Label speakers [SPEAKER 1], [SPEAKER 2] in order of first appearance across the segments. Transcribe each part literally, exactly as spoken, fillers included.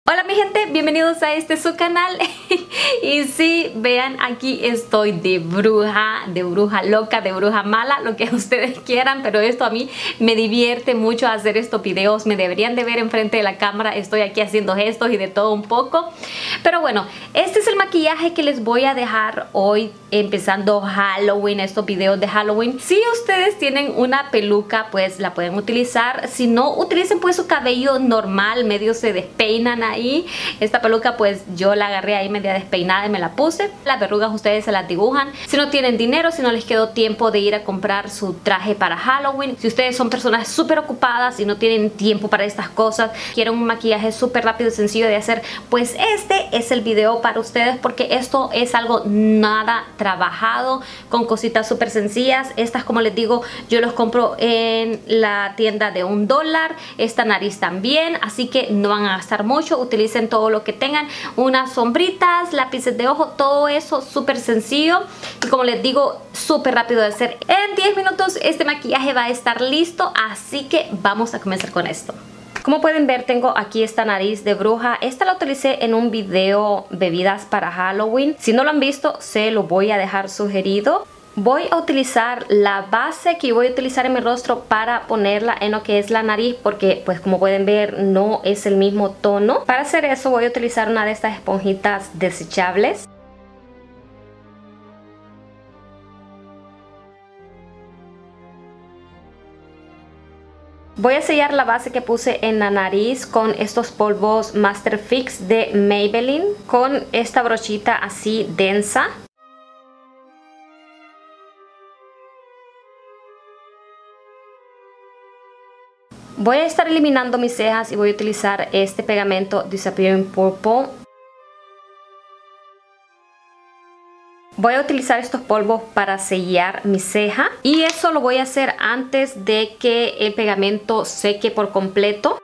[SPEAKER 1] Hola mi gente, bienvenidos a este su canal. Y sí, vean, aquí estoy de bruja, de bruja loca, de bruja mala, lo que ustedes quieran, pero esto a mí me divierte mucho hacer estos videos. Me deberían de ver enfrente de la cámara, estoy aquí haciendo gestos y de todo un poco. Pero bueno, este es el maquillaje que les voy a dejar hoy, empezando Halloween, estos videos de Halloween. Si ustedes tienen una peluca, pues la pueden utilizar. Si no, utilicen pues su cabello normal, medio se despeinan ahí. Esta peluca pues yo la agarré ahí media despeinada y me la puse. Las verrugas ustedes se las dibujan. Si no tienen dinero, si no les quedó tiempo de ir a comprar su traje para Halloween, si ustedes son personas súper ocupadas y no tienen tiempo para estas cosas, quieren un maquillaje súper rápido y sencillo de hacer, pues este es el video para ustedes, porque esto es algo nada trabajado, con cositas súper sencillas. Estas, como les digo, yo los compro en la tienda de un dólar. Esta nariz también, así que no van a gastar mucho. Utilicen todo lo que tengan, unas sombritas, lápices de ojo, todo eso súper sencillo y, como les digo, súper rápido de hacer. En diez minutos este maquillaje va a estar listo, así que vamos a comenzar con esto. Como pueden ver, tengo aquí esta nariz de bruja. Esta la utilicé en un video bebidas para Halloween. Si no lo han visto, se lo voy a dejar sugerido. Voy a utilizar la base que voy a utilizar en mi rostro para ponerla en lo que es la nariz, porque pues como pueden ver no es el mismo tono. Para hacer eso voy a utilizar una de estas esponjitas desechables. Voy a sellar la base que puse en la nariz con estos polvos Master Fix de Maybelline, con esta brochita así densa. Voy a estar eliminando mis cejas y voy a utilizar este pegamento Disappearing Purple. Voy a utilizar estos polvos para sellar mi ceja y eso lo voy a hacer antes de que el pegamento seque por completo.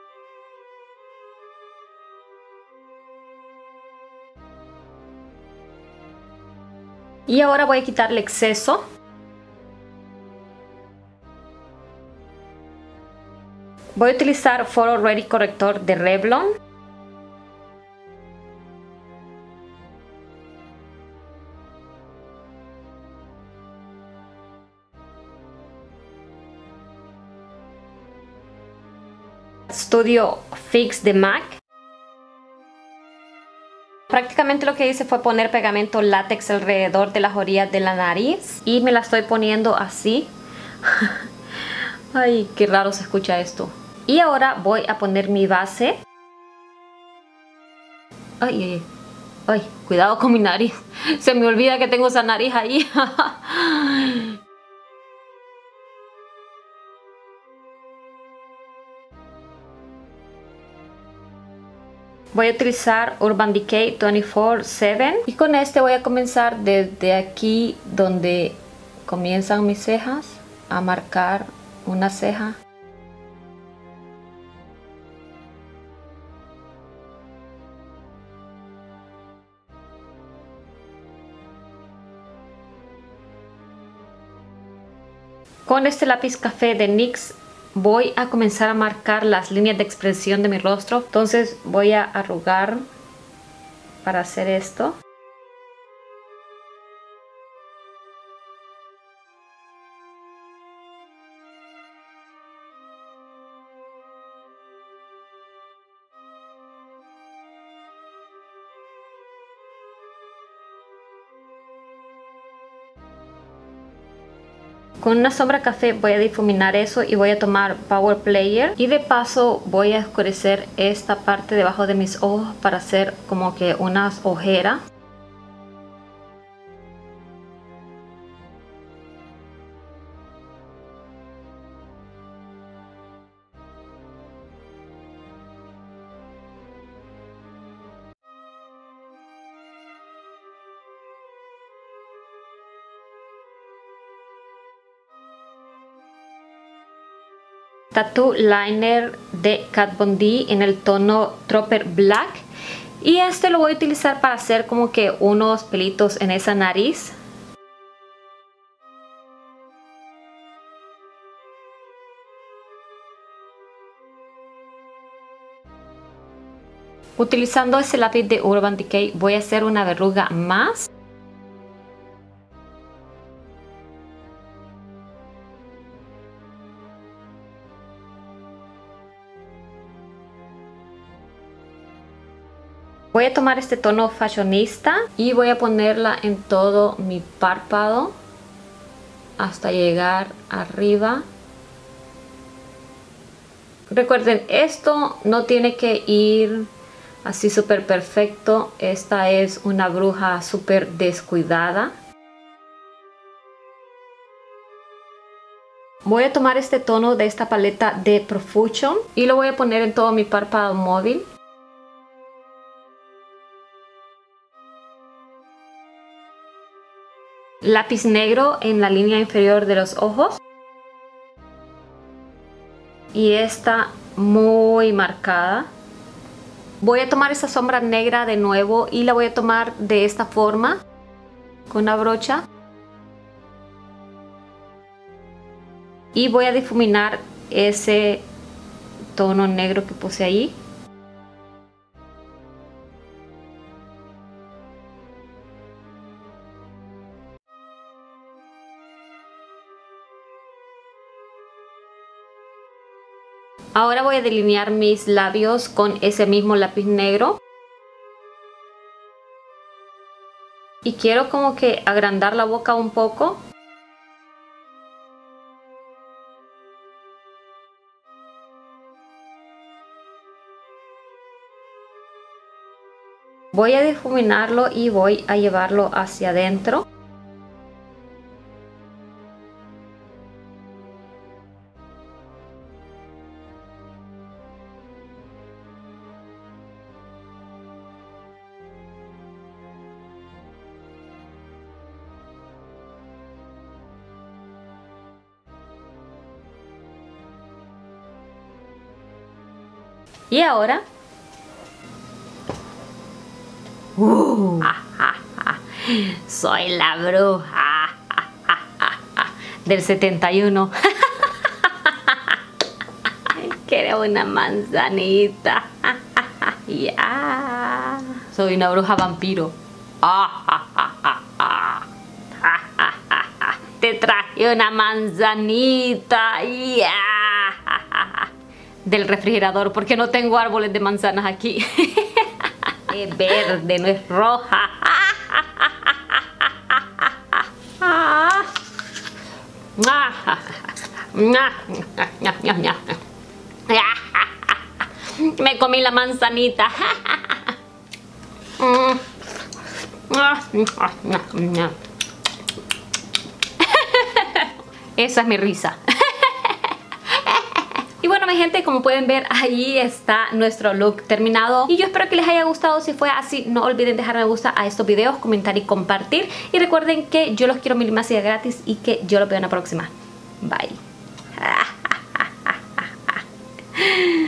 [SPEAKER 1] Y ahora voy a quitarle exceso. Voy a utilizar Photo Ready corrector de Revlon. Studio Fix de MAC. Prácticamente lo que hice fue poner pegamento látex alrededor de las orillas de la nariz y me la estoy poniendo así. Ay, qué raro se escucha esto. Y ahora voy a poner mi base. Ay, ay, ay, cuidado con mi nariz. Se me olvida que tengo esa nariz ahí. Voy a utilizar Urban Decay veinticuatro siete y con este voy a comenzar desde aquí donde comienzan mis cejas a marcar una ceja. Con este lápiz café de NYX voy a comenzar a marcar las líneas de expresión de mi rostro. Entonces voy a arrugar para hacer esto. Con una sombra café voy a difuminar eso y voy a tomar Power Player y de paso voy a oscurecer esta parte debajo de mis ojos para hacer como que unas ojeras. Tattoo Liner de Kat Von D en el tono Trooper Black. Y este lo voy a utilizar para hacer como que unos pelitos en esa nariz. Utilizando ese lápiz de Urban Decay voy a hacer una verruga más. Voy a tomar este tono fashionista y voy a ponerla en todo mi párpado hasta llegar arriba. Recuerden, esto no tiene que ir así súper perfecto. Esta es una bruja súper descuidada. Voy a tomar este tono de esta paleta de Profusion y lo voy a poner en todo mi párpado móvil. Lápiz negro en la línea inferior de los ojos. Y está muy marcada. Voy a tomar esa sombra negra de nuevo y la voy a tomar de esta forma, con una brocha. Y voy a difuminar ese tono negro que puse ahí. Ahora voy a delinear mis labios con ese mismo lápiz negro. Y quiero como que agrandar la boca un poco. Voy a difuminarlo y voy a llevarlo hacia adentro. Y ahora uh, ah, ah, ah, soy la bruja ah, ah, ah, ah, del setenta y uno. Quiero una manzanita. Ya. Soy una bruja vampiro. Ah, ah, ah, ah, ah. Ah, ah, ah, ah. Te traje una manzanita. Ya. Del refrigerador, porque no tengo árboles de manzanas aquí. Es verde, no es roja. Me comí la manzanita. Esa es mi risa. Y bueno, mi gente, como pueden ver, ahí está nuestro look terminado. Y yo espero que les haya gustado. Si fue así, no olviden dejar me gusta a estos videos, comentar y compartir. Y recuerden que yo los quiero mil más y gratis y que yo los veo en la próxima. Bye.